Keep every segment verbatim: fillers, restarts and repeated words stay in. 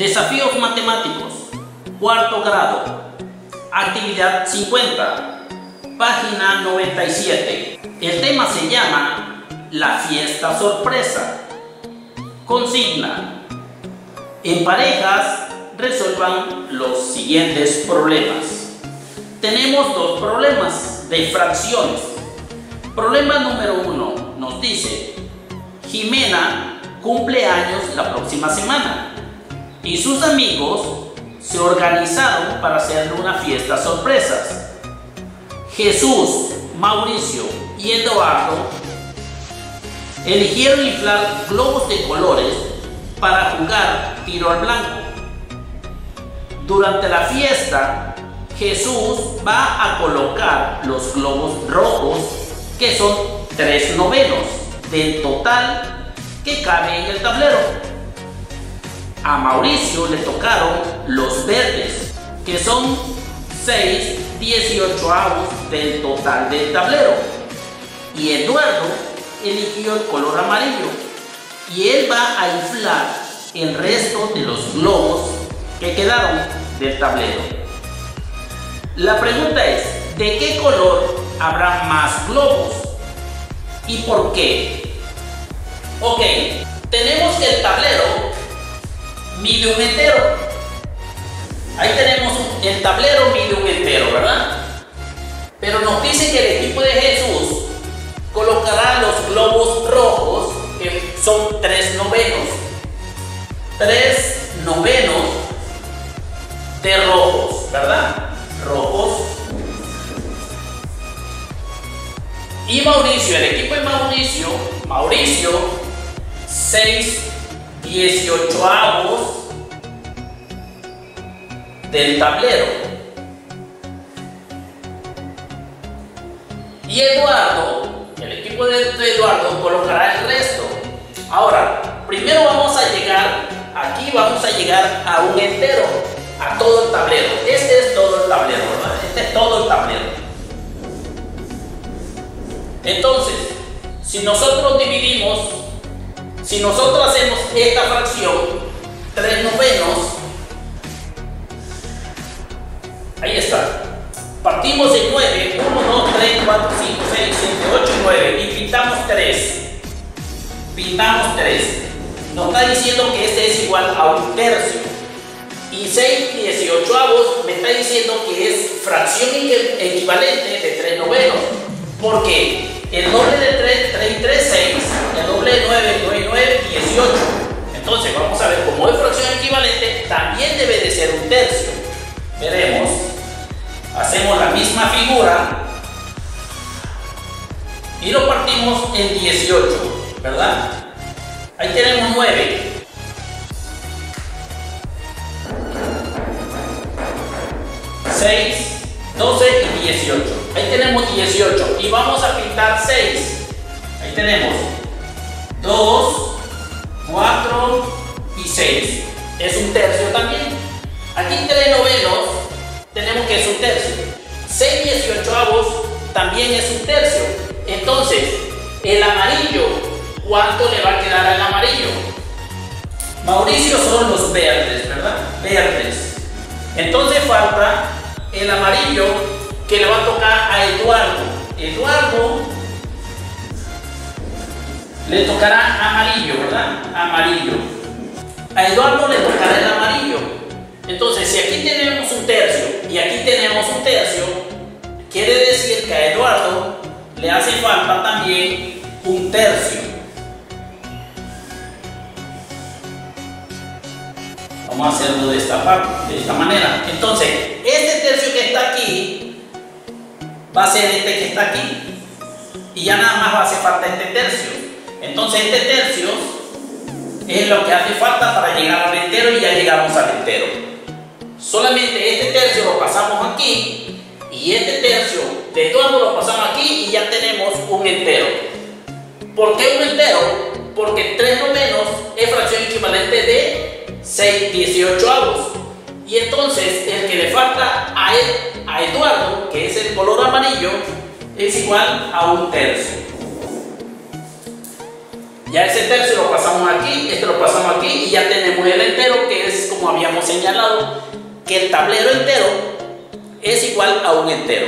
Desafíos matemáticos, cuarto grado, actividad cincuenta, página noventa y siete. El tema se llama La fiesta sorpresa. Consigna: en parejas resuelvan los siguientes problemas. Tenemos dos problemas de fracciones. Problema número uno nos dice: Jimena cumple años la próxima semana y sus amigos se organizaron para hacerle una fiesta sorpresa. Jesús, Mauricio y Eduardo eligieron inflar globos de colores para jugar tiro al blanco. Durante la fiesta, Jesús va a colocar los globos rojos, que son tres novenos del total que cabe en el tablero. A Mauricio le tocaron los verdes, que son seis dieciochoavos del total del tablero. Y Eduardo eligió el color amarillo y él va a inflar el resto de los globos que quedaron del tablero. La pregunta es: ¿de qué color habrá más globos y por qué? Ok, tenemos que el tablero mide un entero. Ahí tenemos el tablero mide un entero, ¿verdad? Pero nos dice que el equipo de Jesús colocará los globos rojos, que son tres novenos. Tres novenos de rojos, ¿verdad? Rojos. Y Mauricio, el equipo de Mauricio, Mauricio, seis dieciochoavos del tablero. Y Eduardo, el equipo de Eduardo, colocará el resto. Ahora, primero vamos a llegar, aquí vamos a llegar a un entero, a todo el tablero. Este es todo el tablero, ¿verdad? Este es todo el tablero. Entonces, si nosotros dividimos, si nosotros hacemos esta fracción, tres novenos, ahí está. Partimos de nueve, uno, dos, tres, cuatro, cinco, seis, siete, ocho y nueve y pintamos tres. Pintamos tres. Nos está diciendo que este es igual a un tercio. Y seis dieciochoavos me está diciendo que es fracción equivalente de tres novenos. ¿Por qué? El doble de tres, tres y tres, seis. El doble de nueve, nueve y nueve, dieciocho. Entonces vamos a ver, como es fracción equivalente, también debe de ser un tercio. Veremos. Hacemos la misma figura y lo partimos en dieciocho, ¿verdad? Ahí tenemos nueve. seis, doce y dieciocho. Ahí tenemos dieciocho y vamos a pintar seis. Ahí tenemos dos, cuatro y seis. Es un tercio también. Aquí tres novenos tenemos que es un tercio. seis dieciochoavos también es un tercio. Entonces, el amarillo, ¿cuánto le va a quedar al amarillo? Mauricio son los verdes, ¿verdad? Verdes. Entonces falta el amarillo, que le va a tocar a Eduardo. Eduardo le tocará amarillo, ¿verdad? Amarillo. A Eduardo le tocará el amarillo. Entonces, si aquí tenemos un tercio y aquí tenemos un tercio, quiere decir que a Eduardo le hace falta también un tercio. Vamos a hacerlo de esta parte, de esta manera. Entonces, este tercio que está aquí va a ser este que está aquí. Y ya nada más va a hacer falta este tercio. Entonces, este tercio es lo que hace falta para llegar al entero y ya llegamos al entero. Solamente este tercio lo pasamos aquí y este tercio de Eduardo lo pasamos aquí y ya tenemos un entero. ¿Por qué un entero? Porque tres novenos es fracción equivalente de seis dieciochoavos. Y entonces el que le falta a, él, a Eduardo, que es el color amarillo, es igual a un tercio. Ya ese tercio lo pasamos aquí, este lo pasamos aquí y ya tenemos el entero, que es como había señalado que el tablero entero es igual a un entero.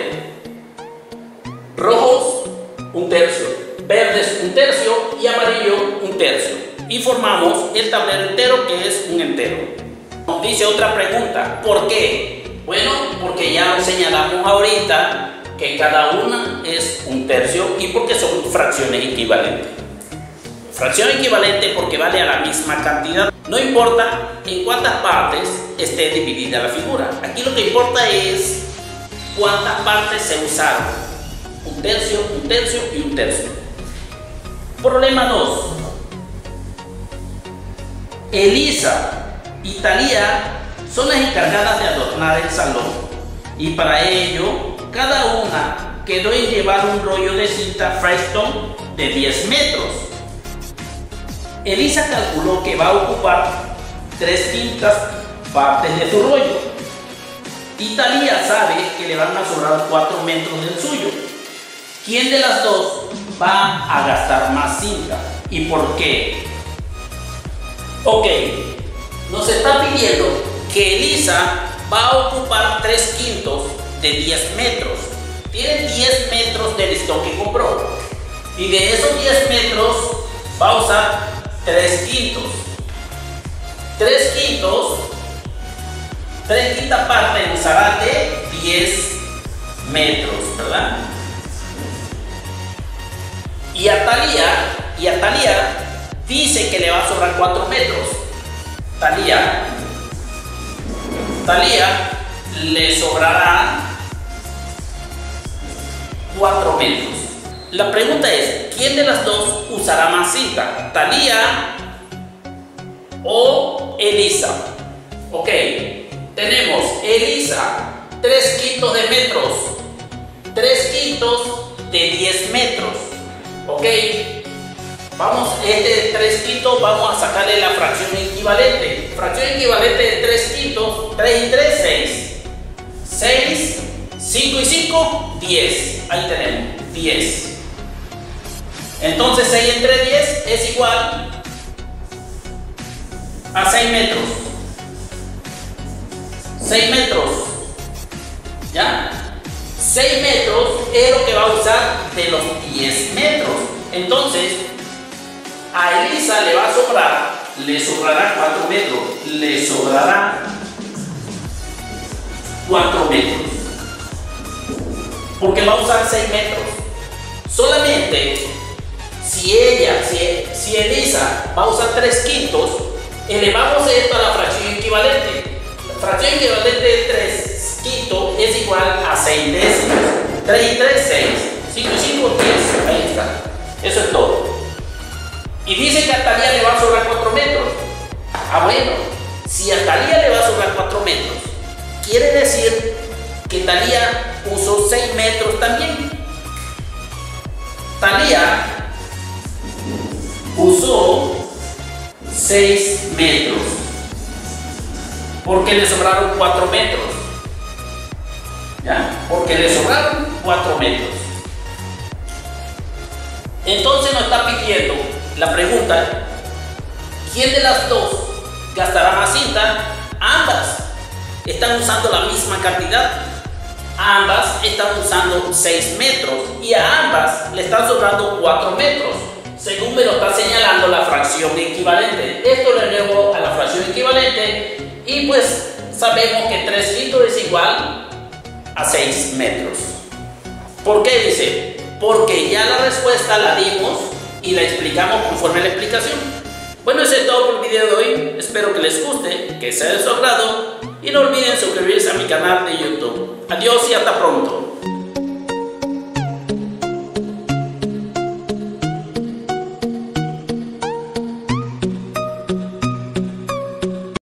Rojos, un tercio, verdes, un tercio y amarillo, un tercio. Y formamos el tablero entero, que es un entero. Nos dice otra pregunta, ¿por qué? Bueno, porque ya lo señalamos ahorita que cada una es un tercio y porque son fracciones equivalentes. Fracción equivalente porque vale a la misma cantidad. No importa en cuántas partes esté dividida la figura. Aquí lo que importa es cuántas partes se usaron. Un tercio, un tercio y un tercio. Problema dos. Elisa y Talía son las encargadas de adornar el salón. Y para ello, cada una quedó en llevar un rollo de cinta Firestone de diez metros. Elisa calculó que va a ocupar tres quintas partes de su rollo. Y Talía sabe que le van a sobrar cuatro metros del suyo. ¿Quién de las dos va a gastar más cinta? ¿Y por qué? Ok, nos está pidiendo que Elisa va a ocupar tres quintos de diez metros. Tiene diez metros de listón que compró. Y de esos diez metros va a usar tres quintos. tres quintos, tres quintas partes usará de diez metros, ¿verdad? Y a Talía, y a Talía dice que le va a sobrar cuatro metros. Talía, Talía le sobrará cuatro metros. La pregunta es, ¿quién de las dos usará más cinta? ¿Talía o Elisa? Ok, tenemos Elisa, tres quintos de metros, tres quintos de diez metros. Ok, vamos, este tres quintos, vamos a sacarle la fracción equivalente. Fracción equivalente de tres quintos, tres y tres, seis. seis, cinco y cinco, diez. Ahí tenemos, diez. Entonces seis entre diez es igual a seis metros. seis metros. ¿Ya? seis metros es lo que va a usar de los diez metros. Entonces, a Elisa le va a sobrar, le sobrará cuatro metros. Le sobrará cuatro metros. Porque va a usar seis metros. Solamente si ella, si, si Elisa va a usar tres quintos, elevamos esto a la fracción equivalente. La fracción equivalente de tres quintos es igual a seis décimas. tres y tres, seis. cinco y cinco, diez. Ahí está. Eso es todo. Y dice que a Talía le va a sobrar cuatro metros. Ah, bueno. Si a Talía le va a sobrar cuatro metros, quiere decir que Talía usó seis metros también. Talía usó seis metros porque le sobraron cuatro metros. ¿Ya? Porque le sobraron cuatro metros. Entonces nos está pidiendo la pregunta, ¿quién de las dos gastará más cinta? Ambas están usando la misma cantidad. Ambas están usando seis metros y a ambas le están sobrando cuatro metros. Según me lo está señalando la fracción equivalente. Esto lo elevo a la fracción equivalente y pues sabemos que tres quintos es igual a seis metros. ¿Por qué dice? Porque ya la respuesta la dimos y la explicamos conforme a la explicación. Bueno, eso es todo por el video de hoy. Espero que les guste, que sea de su agrado y no olviden suscribirse a mi canal de YouTube. Adiós y hasta pronto.